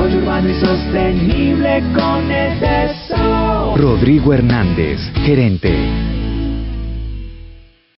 desarrollo urbano y sostenible con EDESO. Rodrigo Hernández, gerente.